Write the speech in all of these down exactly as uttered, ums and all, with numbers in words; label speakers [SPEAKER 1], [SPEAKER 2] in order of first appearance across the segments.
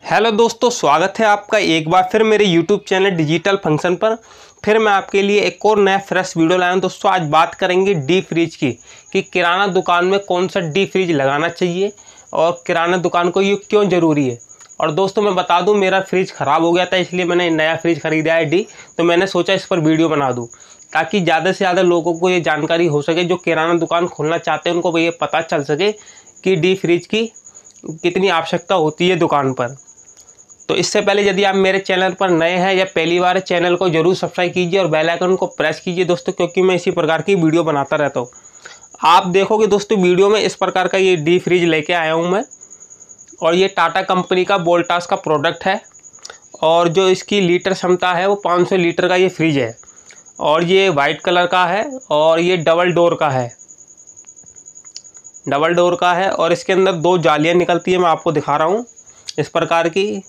[SPEAKER 1] Hello दोस्तों, स्वागत है आपका एक बार फिर मेरे यूट्यूब चैनल डिजिटल फंक्शन पर। फिर मैं आपके लिए एक और नया फ्रेश वीडियो लाया हूं। दोस्तों आज बात करेंगे डीप फ्रीज की कि किराना दुकान में कौन सा डीप फ्रीज लगाना चाहिए और किराना दुकान को ये क्यों ज़रूरी है। और दोस्तों मैं बता दूं, मेरा फ्रिज ख़राब हो गया था, इसलिए मैंने नया फ्रिज ख़रीदा है डी। तो मैंने सोचा इस पर वीडियो बना दूँ ताकि ज़्यादा से ज़्यादा लोगों को ये जानकारी हो सके, जो किराना दुकान खोलना चाहते हैं उनको ये पता चल सके कि डीप फ्रीज की कितनी आवश्यकता होती है दुकान पर। तो इससे पहले यदि आप मेरे चैनल पर नए हैं या पहली बार चैनल को जरूर सब्सक्राइब कीजिए और बेल आइकन को प्रेस कीजिए दोस्तों, क्योंकि मैं इसी प्रकार की वीडियो बनाता रहता हूँ। आप देखोगे दोस्तों वीडियो में इस प्रकार का ये डी फ्रिज लेके आया हूँ मैं, और ये टाटा कंपनी का वोल्टास का प्रोडक्ट है। और जो इसकी लीटर क्षमता है वो पाँच सौ लीटर का ये फ्रिज है, और ये वाइट कलर का है, और ये डबल डोर का है डबल डोर का है और इसके अंदर दो जालियाँ निकलती है, मैं आपको दिखा रहा हूँ इस प्रकार की।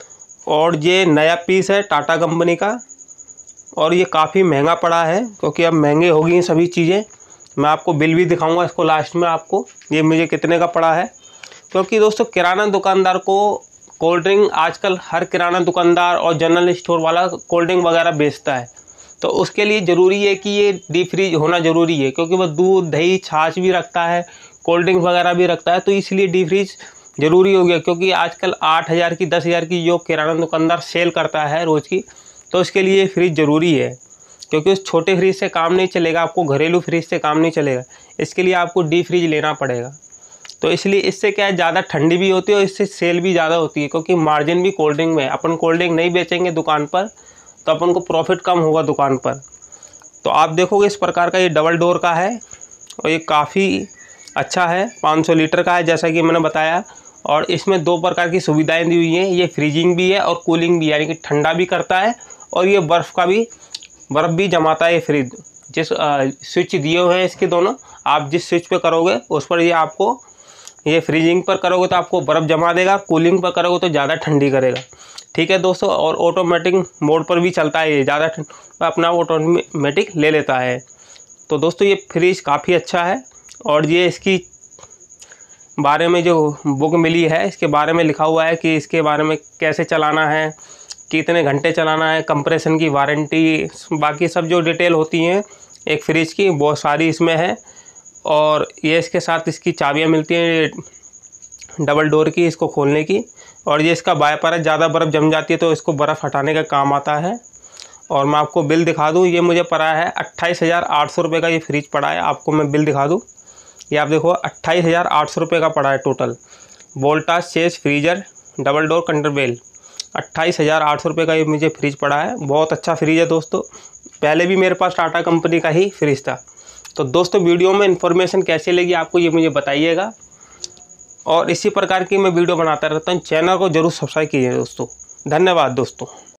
[SPEAKER 1] और ये नया पीस है टाटा कंपनी का, और ये काफ़ी महंगा पड़ा है क्योंकि अब महंगे हो गई हैं सभी चीज़ें। मैं आपको बिल भी दिखाऊंगा इसको लास्ट में आपको, ये मुझे कितने का पड़ा है। क्योंकि दोस्तों किराना दुकानदार को कोल्ड ड्रिंक, आजकल हर किराना दुकानदार और जनरल स्टोर वाला कोल्ड ड्रिंक वगैरह बेचता है, तो उसके लिए ज़रूरी है कि ये डीप फ्रीज होना ज़रूरी है, क्योंकि वह दूध दही छाछ भी रखता है, कोल्ड ड्रिंक वगैरह भी रखता है। तो इसलिए डीप फ्रीज ज़रूरी हो गया, क्योंकि आजकल आठ हज़ार की दस हज़ार की जो किराना दुकानदार सेल करता है रोज़ की, तो इसके लिए फ्रिज ज़रूरी है। क्योंकि उस छोटे फ्रिज से काम नहीं चलेगा, आपको घरेलू फ्रिज से काम नहीं चलेगा, इसके लिए आपको डीप फ्रिज लेना पड़ेगा। तो इसलिए इससे क्या है, ज़्यादा ठंडी भी होती है और इससे सेल भी ज़्यादा होती है, क्योंकि मार्जिन भी कोल्ड ड्रिंक में है। अपन कोल्ड ड्रिंक नहीं बेचेंगे दुकान पर तो अपन को प्रॉफिट कम होगा दुकान पर। तो आप देखोगे इस प्रकार का ये डबल डोर का है, और ये काफ़ी अच्छा है, पाँच सौ लीटर का है जैसा कि मैंने बताया। और इसमें दो प्रकार की सुविधाएं दी हुई हैं, ये फ्रीजिंग भी है और कूलिंग भी, यानी कि ठंडा भी करता है और ये बर्फ़ का भी बर्फ़ भी जमाता है। ये फ्रिज जिस स्विच दिए हुए हैं इसके दोनों, आप जिस स्विच पे करोगे उस पर ये आपको, ये फ्रीजिंग पर करोगे तो आपको बर्फ़ जमा देगा, कूलिंग पर करोगे तो ज़्यादा ठंडी करेगा। ठीक है दोस्तों, और ऑटोमेटिक मोड पर भी चलता है, ये ज़्यादा अपना ऑटोमेटिक ले लेता है। तो दोस्तों ये फ्रिज काफ़ी अच्छा है, और ये इसकी बारे में जो बुक मिली है इसके बारे में लिखा हुआ है कि इसके बारे में कैसे चलाना है, कितने घंटे चलाना है, कंप्रेशन की वारंटी, बाकी सब जो डिटेल होती हैं एक फ्रिज की वो सारी इसमें है। और ये इसके साथ इसकी चाबियां मिलती हैं डबल डोर की, इसको खोलने की। और ये इसका वाइपर है, ज़्यादा बर्फ़ जम जाती है तो इसको बर्फ़ हटाने का काम आता है। और मैं आपको बिल दिखा दूँ, ये मुझे पड़ा है अट्ठाईस हज़ार आठ सौ रुपये का ये फ्रिज पड़ा है। आपको मैं बिल दिखा दूँ, ये आप देखो अट्ठाईस हज़ार आठ सौ रुपये का पड़ा है total. Voltas chest freezer double door कंट्रोवेल, अट्ठाईस हज़ार आठ सौ रुपये का ये मुझे फ्रिज पड़ा है। बहुत अच्छा फ्रिज है दोस्तों, पहले भी मेरे पास टाटा कंपनी का ही फ्रिज था। तो दोस्तों वीडियो में इन्फॉर्मेशन कैसी लगी आपको ये मुझे बताइएगा, और इसी प्रकार की मैं वीडियो बनाता रहता हूँ। चैनल को जरूर सब्सक्राइब कीजिए दोस्तों। धन्यवाद दोस्तों।